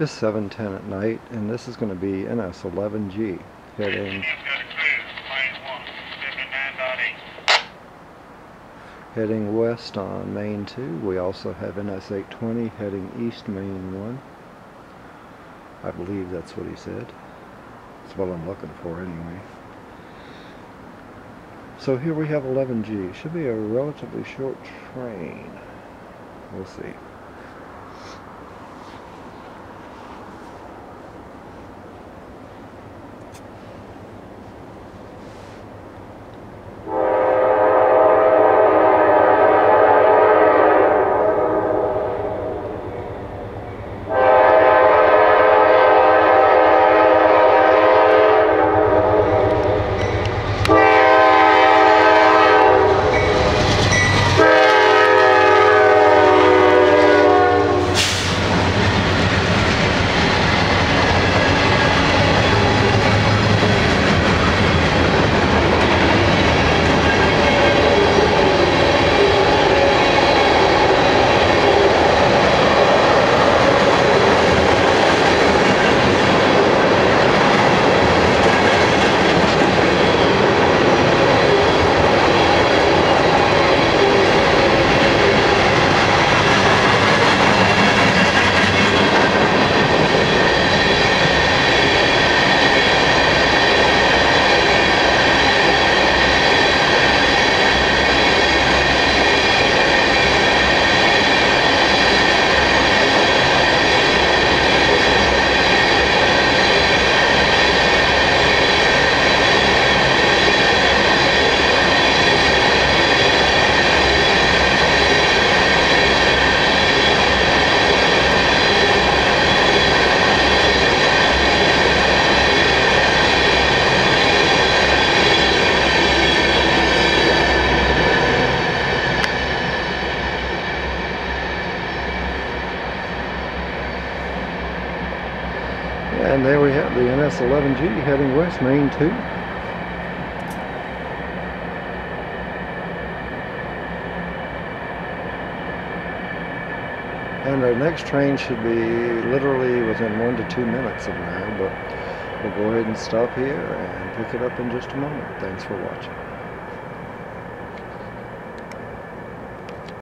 It's 7:10 at night, and this is going to be NS11G heading west on Main 2. We also have NS820 heading east Main 1. I believe that's what he said. That's what I'm looking for anyway. So here we have 11G. Should be a relatively short train. We'll see. And there we have the NS11G heading west, Main 2. And our next train should be literally within 1 to 2 minutes of now, but we'll go ahead and stop here and pick it up in just a moment. Thanks for watching.